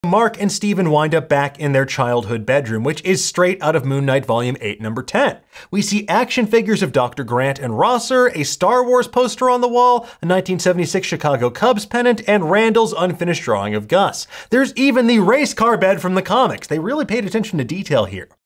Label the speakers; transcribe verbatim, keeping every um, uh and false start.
Speaker 1: Marc and Steven wind up back in their childhood bedroom, which is straight out of Moon Knight Volume eight, Number ten. We see action figures of Doctor Grant and Rosser, a Star Wars poster on the wall, a nineteen seventy-six Chicago Cubs pennant, and Randall's unfinished drawing of Gus. There's even the race car bed from the comics. They really paid attention to detail here.